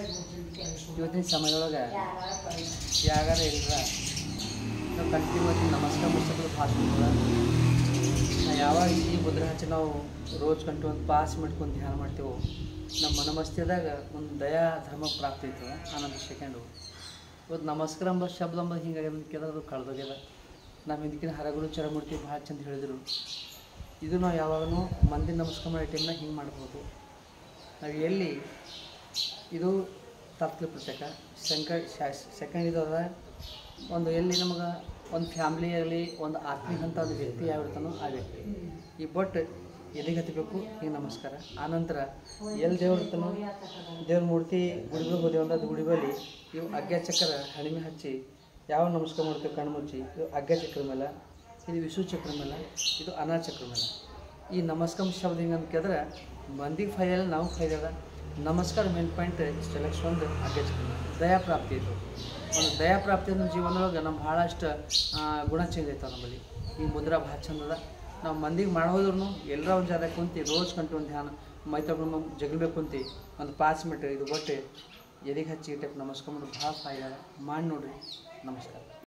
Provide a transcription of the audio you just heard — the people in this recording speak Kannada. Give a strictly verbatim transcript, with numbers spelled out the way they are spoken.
ಇವತ್ತಿನ ಸಮಯದೊಳಗೆ ಯಾಗಾರ ಇಲ್ಲರ ನಾವು ಕಂಟಿನ್ಯೂ ನಮಸ್ಕಾರ ಮುಚ್ಚೋದು ಭಾಳ ನಾ ಯಾವಾಗ ಈ ಮುದ್ರೆ ಹಚ್ಚಿ ನಾವು ರೋಜ್ ಕಂಟು ಒಂದು ಪಾಸ್ ಮಾಡ್ಕೊಂಡು ಧ್ಯಾನ ಮಾಡ್ತೇವೆ ನಮ್ಮ ಮನಮಸ್ತಿದಾಗ ಒಂದು ದಯಾ ಧರ್ಮ ಪ್ರಾಪ್ತಿ ಐತದ ಆನಂದ ಸೆಕೆಂಡು ಇವತ್ತು ನಮಸ್ಕಾರ ಎಂಬ ಶಬ್ದ ಅಂಬದು ಹಿಂಗಾಗ್ಯದ ಕೇಳೋದು ಕಳೆದೋಗ್ಯದ ನಮ್ಮ ಹಿಂದಕ್ಕಿನ ಹರಗುರು ಚರಮೂರ್ತಿ ಭಾಳ ಚಂದ ಹೇಳಿದರು. ಇದು ನಾವು ಯಾವಾಗಲೂ ಮಂದಿ ನಮಸ್ಕಾರ ಮಾಡೋ ಟೈಮ್ನಾಗ ಹಿಂಗೆ ಮಾಡ್ಬೋದು. ನಾವು ಎಲ್ಲಿ ಇದು ತಪ್ಪಲು ಪ್ರತ್ಯೇಕ ಸೆಂಕ ಸೆಕೆಂಡ್ ಇದು ಅದ ಒಂದು ಎಲ್ಲಿ ನಮಗೆ ಒಂದು ಫ್ಯಾಮ್ಲಿಯಲ್ಲಿ ಒಂದು ಆತ್ಮೀಯ ಅಂತ ಒಂದು ವ್ಯಕ್ತಿ ಯಾವಿರ್ತಾನೋ ಆ ವ್ಯಕ್ತಿ ಈ ಬಟ್ ಎಲ್ಲಿಗೆ ಹತ್ತಬೇಕು ಹಿಂಗೆ ನಮಸ್ಕಾರ. ಆನಂತರ ಎಲ್ಲಿ ದೇವ್ರು ಇರ್ತಾನೋ ದೇವ್ರ ಮೂರ್ತಿ ಗುಡಿಗಳು ಹೋದೆವು ಅಂದ್ರೆ ಅದು ಗುಡಿ ಬಳಿ ಇವು ಅಗ್ಗ ಚಕ್ರ ಹಣಿಮೆ ಹಚ್ಚಿ ಯಾವ ನಮಸ್ಕಾರ ಮಾಡ್ತೇವೆ ಕಣ್ಣು ಮುಚ್ಚಿ ಇದು ಅಗ್ಗ ಚಕ್ರ ಮೇಲೆ, ಇದು ವಿಷು ಚಕ್ರ ಮೇಲೆ, ಇದು ಅನಾ ಚಕ್ರ ಮೇಲೆ. ಈ ನಮಸ್ಕಾರ ಶಬ್ದ ಹಿಂಗೆ ಅಂತ ಕೇಳಿದ್ರೆ ಮಂದಿಗೆ ಫೈದಲ್ಲ ನಾವು ಫೈದಲ್ಲ. ನಮಸ್ಕಾರ ಮೇನ್ ಪಾಯಿಂಟ್ ಸೆಲೆಕ್ಷನ್ ಒಂದು ಅಗ್ಗ ಚಕ್ರ ದಯಾ ಪ್ರಾಪ್ತಿ ಇದು ಒಂದು ದಯಾ ಪ್ರಾಪ್ತಿ ನಮ್ಮ ಜೀವನದೊಳಗೆ ನಮ್ಮ ಭಾಳಷ್ಟು ಗುಣ ಚೇಂಜ್ ಆಯ್ತವೆ ನಮ್ಮಲ್ಲಿ. ಈ ಮುದ್ರಾ ಭಾಳ ಚಂದದ ನಾವು ಮಂದಿಗೆ ಮಾಡೋದ್ರೂ ಎಲ್ಲರ ಒಂದು ಜಾಗ ಕುಂತು ರೋಜ್ ಕಂಡು ಒಂದು ಧ್ಯಾನ ಮೈ ತಗೊಂಡು ಜಗಲ್ಬೇಕು ಕುಂತು ಒಂದು ಪಾಚ್ ಮಿನಿಟ್ ಇದು ಬಟ್ಟೆ ಎದೆಗೆ ಹಚ್ಚಿ ಟೈಪ್ ನಮಸ್ಕಾರ ಮಾಡೋದು ಭಾಳ ಫಾಯ್ದ ಮಾಡಿ ನೋಡಿರಿ. ನಮಸ್ಕಾರ.